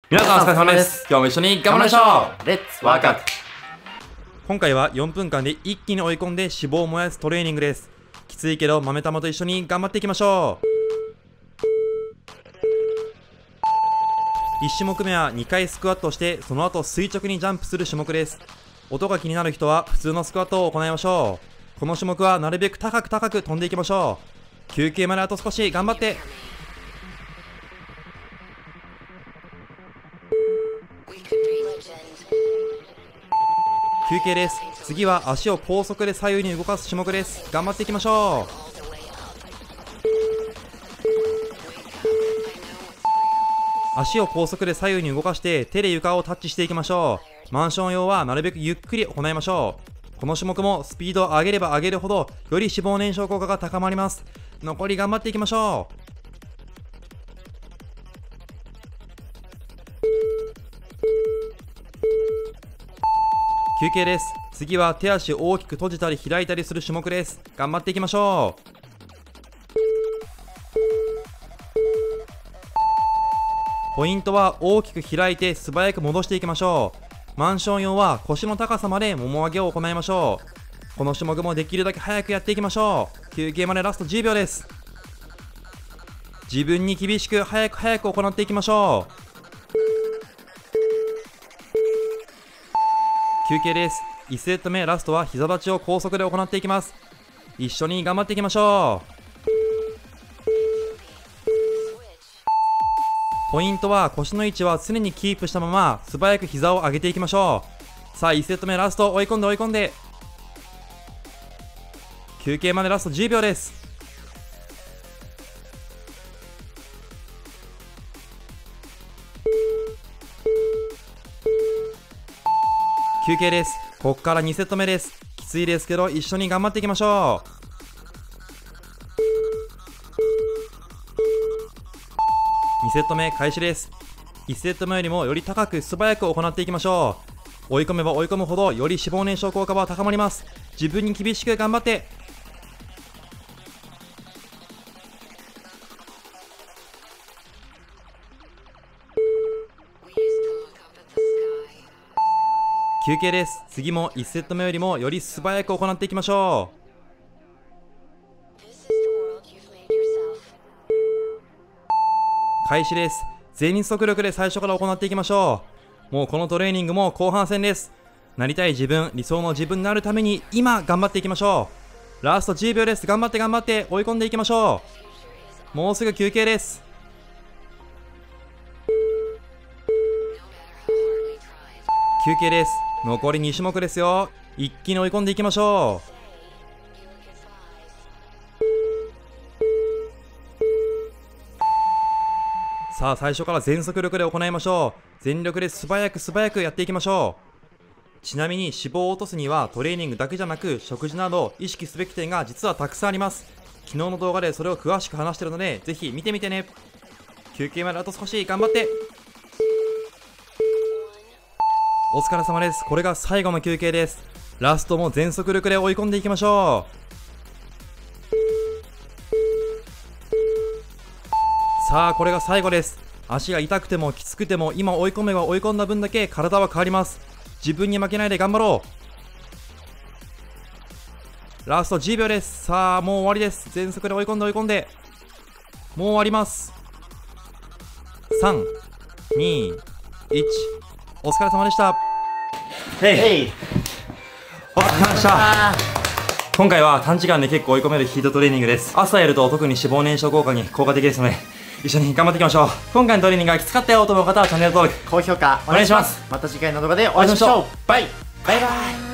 皆さんお疲れ様です。今日も一緒に頑張りましょう。 レッツワークアウト。 今回は4分間で一気に追い込んで脂肪を燃やすトレーニングです。きついけど豆玉と一緒に頑張っていきましょう。1種目目は2回スクワットをしてその後垂直にジャンプする種目です。音が気になる人は普通のスクワットを行いましょう。この種目はなるべく高く飛んでいきましょう。休憩まであと少し頑張って。休憩です。次は足を高速で左右に動かす種目です。頑張っていきましょう。足を高速で左右に動かして手で床をタッチしていきましょう。マンション用はなるべくゆっくり行いましょう。この種目もスピードを上げれば上げるほどより脂肪燃焼効果が高まります。残り頑張っていきましょう。休憩です。次は手足を大きく閉じたり開いたりする種目です。頑張っていきましょう。ポイントは大きく開いて素早く戻していきましょう。マンション用は腰の高さまでもも上げを行いましょう。この種目もできるだけ早くやっていきましょう。休憩までラスト10秒です。自分に厳しく早く行っていきましょう。休憩です。1セット目ラストは膝立ちを高速で行っていきます。一緒に頑張っていきましょう。ポイントは腰の位置は常にキープしたまま素早く膝を上げていきましょう。さあ1セット目ラスト追い込んで休憩までラスト10秒です。休憩です。ここから2セット目です。きついですけど一緒に頑張っていきましょう。2セット目開始です。1セット目よりもより高く素早く行っていきましょう。追い込めば追い込むほどより脂肪燃焼効果は高まります。自分に厳しく頑張って。休憩です。次も1セット目よりもより素早く行っていきましょう。開始です。全速力で最初から行っていきましょう。もうこのトレーニングも後半戦です。なりたい自分、理想の自分になるために今頑張っていきましょう。ラスト10秒です。頑張って追い込んでいきましょう。もうすぐ休憩です。休憩です。残り2種目ですよ。一気に追い込んでいきましょう。さあ最初から全速力で行いましょう。全力で素早くやっていきましょう。ちなみに脂肪を落とすにはトレーニングだけじゃなく食事など意識すべき点が実はたくさんあります。昨日の動画でそれを詳しく話してるのでぜひ見てみてね。休憩まであと少し頑張って。お疲れ様です。これが最後の休憩です。ラストも全速力で追い込んでいきましょう。さあこれが最後です。足が痛くてもきつくても今追い込めば追い込んだ分だけ体は変わります。自分に負けないで頑張ろう。ラスト10秒です。さあもう終わりです。全速で追い込んでもう終わります。3、2、1。お疲れ様でした。 ヘイ。 お疲れ様でした。今回は短時間で結構追い込めるヒートトレーニングです。朝やると特に脂肪燃焼効果に効果的ですので一緒に頑張っていきましょう。今回のトレーニングがきつかったよと思う方はチャンネル登録高評価お願いします。また次回の動画でお会いしましょう。バイバイ。